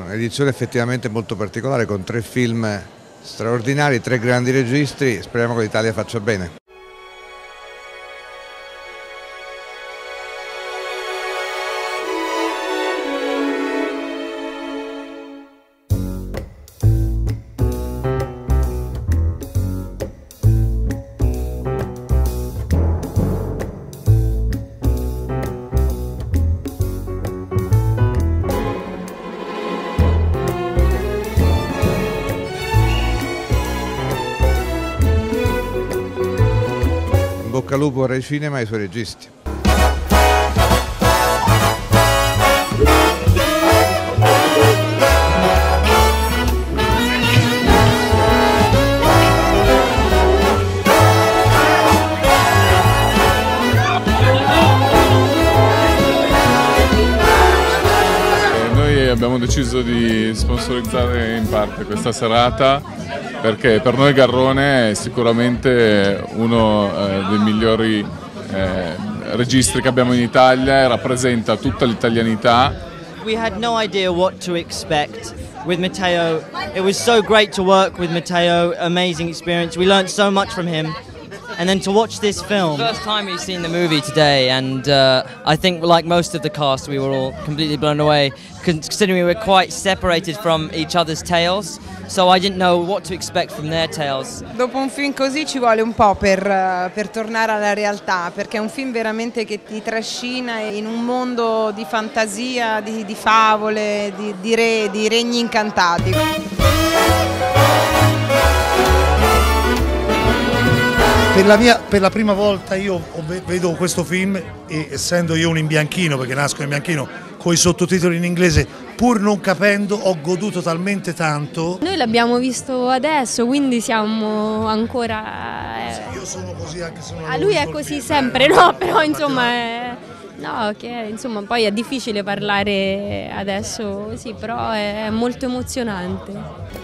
un'edizione effettivamente molto particolare, con 3 film straordinari, 3 grandi registi. Speriamo che l'Italia faccia bene. Bocca al lupo a Rai Cinema e ai suoi registi. Noi abbiamo deciso di sponsorizzare in parte questa serata perché per noi Garrone è sicuramente uno dei migliori registri che abbiamo in Italia e rappresenta tutta l'italianità. We had no idea what to expect with Matteo. It was so great to work with Matteo, amazing experience. We learned so much from him. And then to watch this film. First time we've seen the movie today, and I think like most of the cast we were all completely blown away, considering we were quite separated from each other's tales, so I didn't know what to expect from their tales. Dopo un film così ci vuole un po' per tornare alla realtà, perché è un film veramente che ti trascina in un mondo di fantasia, di favole, di re, di regni incantati. Per la prima volta io vedo questo film e essendo io un imbianchino, perché nasco in bianchino, con i sottotitoli in inglese, pur non capendo, ho goduto talmente tanto. Noi l'abbiamo visto adesso, quindi siamo ancora... Sì, io sono così anche se non a lui è così sempre, no? Però insomma... No, che insomma poi è difficile parlare adesso, sì, però è molto emozionante.